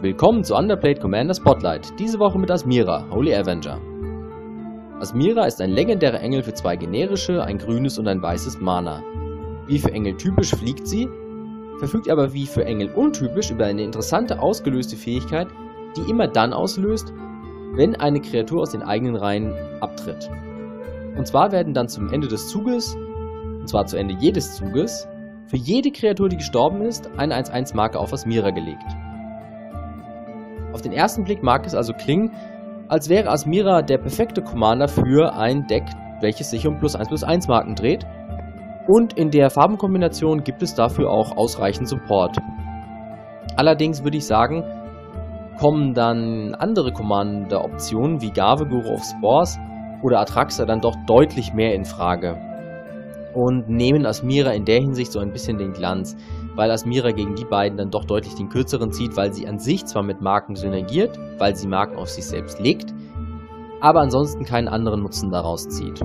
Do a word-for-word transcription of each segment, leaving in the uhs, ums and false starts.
Willkommen zu Underplayed Commander Spotlight, diese Woche mit Asmira, Holy Avenger. Asmira ist ein legendärer Engel für zwei generische, ein grünes und ein weißes Mana. Wie für Engel typisch fliegt sie, verfügt aber wie für Engel untypisch über eine interessante ausgelöste Fähigkeit, die immer dann auslöst, wenn eine Kreatur aus den eigenen Reihen abtritt. Und zwar werden dann zum Ende des Zuges, und zwar zu Ende jedes Zuges, für jede Kreatur, die gestorben ist, eine eins eins Marke auf Asmira gelegt. Auf den ersten Blick mag es also klingen, als wäre Asmira der perfekte Commander für ein Deck, welches sich um plus eins plus eins Marken dreht. Und in der Farbenkombination gibt es dafür auch ausreichend Support. Allerdings würde ich sagen, kommen dann andere Commander-Optionen wie Garve, Guru of Spores oder Atraxa dann doch deutlich mehr in Frage. Und nehmen Asmira in der Hinsicht so ein bisschen den Glanz, weil Asmira gegen die beiden dann doch deutlich den kürzeren zieht, weil sie an sich zwar mit Marken synergiert, weil sie Marken auf sich selbst legt, aber ansonsten keinen anderen Nutzen daraus zieht.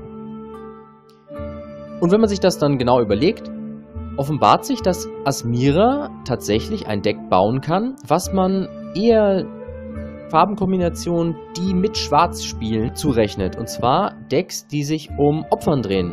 Und wenn man sich das dann genau überlegt, offenbart sich, dass Asmira tatsächlich ein Deck bauen kann, was man eher Farbenkombinationen, die mit Schwarz spielen, zurechnet. Und zwar Decks, die sich um Opfern drehen.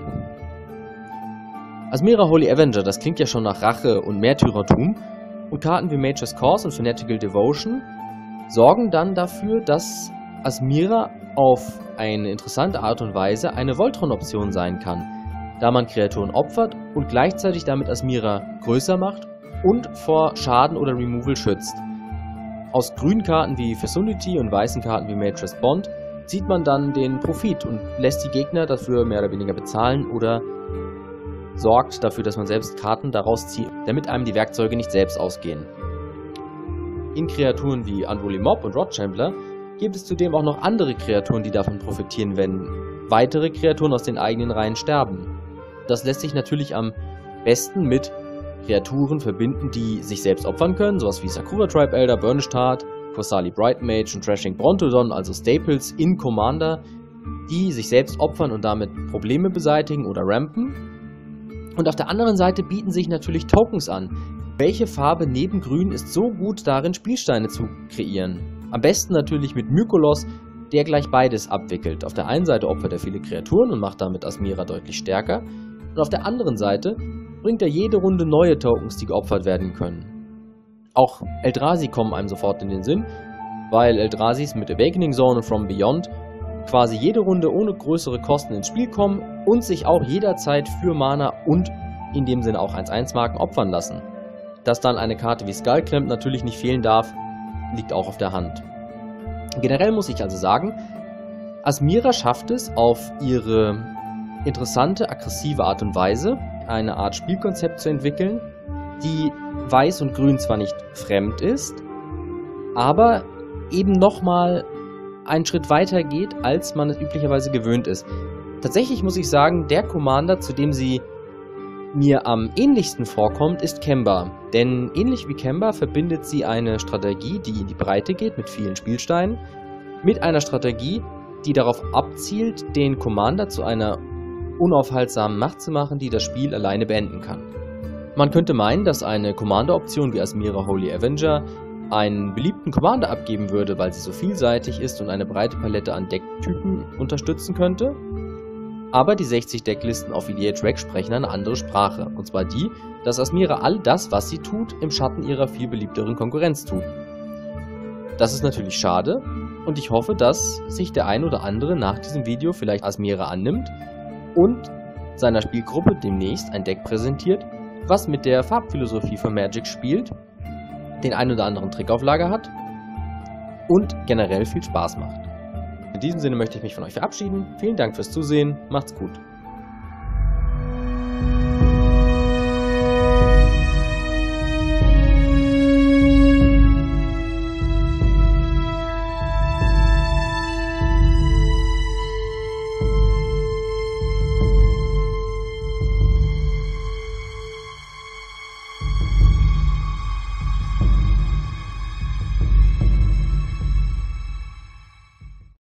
Asmira Holy Avenger, das klingt ja schon nach Rache und Märtyrertum, und Karten wie Mage's Cause und Fanatical Devotion sorgen dann dafür, dass Asmira auf eine interessante Art und Weise eine Voltron-Option sein kann, da man Kreaturen opfert und gleichzeitig damit Asmira größer macht und vor Schaden oder Removal schützt. Aus grünen Karten wie Facility und weißen Karten wie Mage's Bond zieht man dann den Profit und lässt die Gegner dafür mehr oder weniger bezahlen oder sorgt dafür, dass man selbst Karten daraus zieht, damit einem die Werkzeuge nicht selbst ausgehen. In Kreaturen wie Unruly Mob und Rotchandler gibt es zudem auch noch andere Kreaturen, die davon profitieren, wenn weitere Kreaturen aus den eigenen Reihen sterben. Das lässt sich natürlich am besten mit Kreaturen verbinden, die sich selbst opfern können, sowas wie Sakura Tribe Elder, Burnished Heart, Qasali Bright Mage und Thrashing Brontodon, also Staples in Commander, die sich selbst opfern und damit Probleme beseitigen oder rampen. Und auf der anderen Seite bieten sich natürlich Tokens an. Welche Farbe neben Grün ist so gut darin, Spielsteine zu kreieren? Am besten natürlich mit Mykolos, der gleich beides abwickelt. Auf der einen Seite opfert er viele Kreaturen und macht damit Asmira deutlich stärker. Und auf der anderen Seite bringt er jede Runde neue Tokens, die geopfert werden können. Auch Eldrazi kommen einem sofort in den Sinn, weil Eldrasis mit Awakening Zone und From Beyond quasi jede Runde ohne größere Kosten ins Spiel kommen und sich auch jederzeit für Mana und in dem Sinne auch eins eins Marken opfern lassen. Dass dann eine Karte wie Skullclamp natürlich nicht fehlen darf, liegt auch auf der Hand. Generell muss ich also sagen, Asmira schafft es auf ihre interessante, aggressive Art und Weise, eine Art Spielkonzept zu entwickeln, die Weiß und Grün zwar nicht fremd ist, aber eben nochmal einen Schritt weiter geht, als man es üblicherweise gewöhnt ist. Tatsächlich muss ich sagen, der Commander, zu dem sie mir am ähnlichsten vorkommt, ist Kemba. Denn ähnlich wie Kemba verbindet sie eine Strategie, die in die Breite geht, mit vielen Spielsteinen, mit einer Strategie, die darauf abzielt, den Commander zu einer unaufhaltsamen Macht zu machen, die das Spiel alleine beenden kann. Man könnte meinen, dass eine Commander-Option wie Asmira Holy Avenger einen beliebten Commander abgeben würde, weil sie so vielseitig ist und eine breite Palette an Decktypen unterstützen könnte. Aber die sechzig Decklisten auf E D H-Rack sprechen eine andere Sprache. Und zwar die, dass Asmira all das, was sie tut, im Schatten ihrer viel beliebteren Konkurrenz tut. Das ist natürlich schade und ich hoffe, dass sich der ein oder andere nach diesem Video vielleicht Asmira annimmt und seiner Spielgruppe demnächst ein Deck präsentiert, was mit der Farbphilosophie von Magic spielt, den einen oder anderen Trick auf Lager hat und generell viel Spaß macht. In diesem Sinne möchte ich mich von euch verabschieden. Vielen Dank fürs Zusehen. Macht's gut.